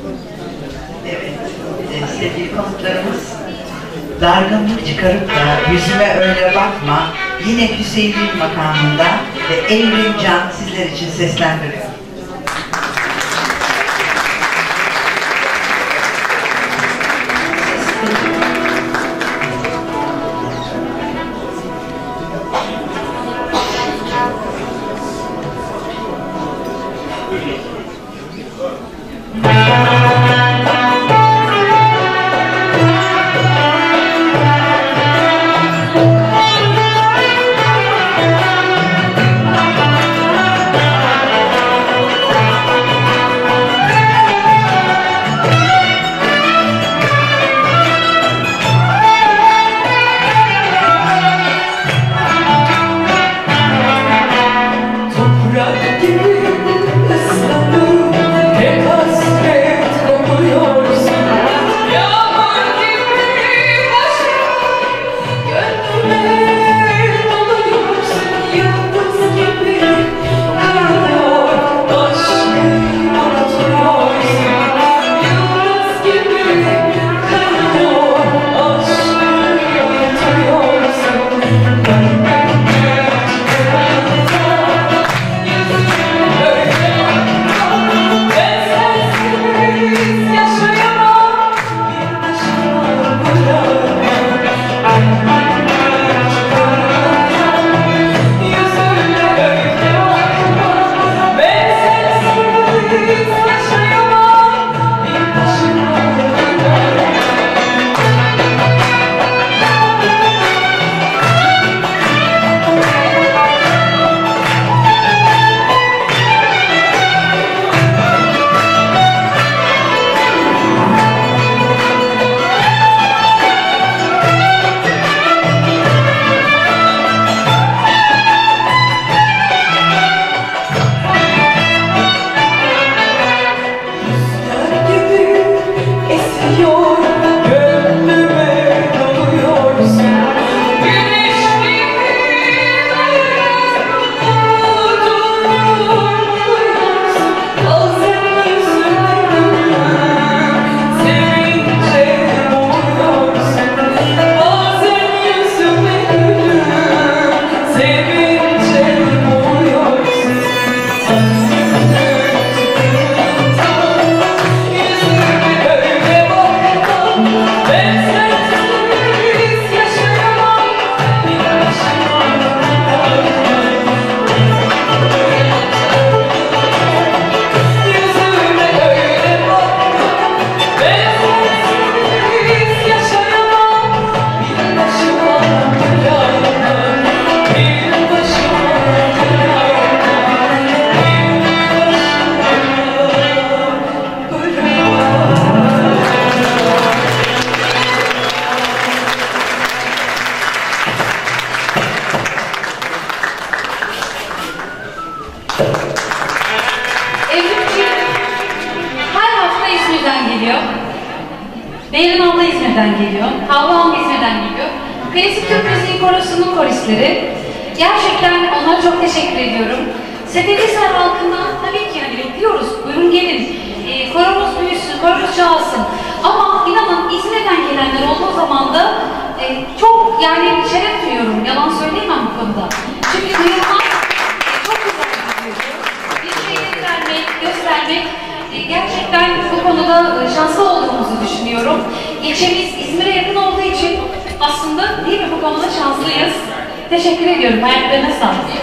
Evet, sevgili konuklarımız, dargınlık çıkarıp da yüzüme öyle bakma, yine Hüseyin'in makamında ve Evrim Can sizler için seslendiriyor. Beyrin abla İzmir'den geliyor, Havva abla İzmir'den geliyor. Klasik Türk Müziği Korosu'nun koristleri. Gerçekten onlara çok teşekkür ediyorum. Seferihisar halkından tabii ki hani bekliyoruz, buyurun gelin. Koromuz büyüsün, koromuz çoğalsın. Ama inanın İzmir'den gelenler olduğu zaman da çok yani şeref duyuyorum, yalan söyleyemem bu konuda. Çünkü duyulmak çok güzel bir duygu. Bir şeyleri vermek, göstermek. Gerçekten bu konuda şanslı olduğumuzu düşünüyorum. İlçemiz İzmir'e yakın olduğu için aslında değil mi bu konuda şanslıyız. Teşekkür ediyorum. Ayaklarına sağlık.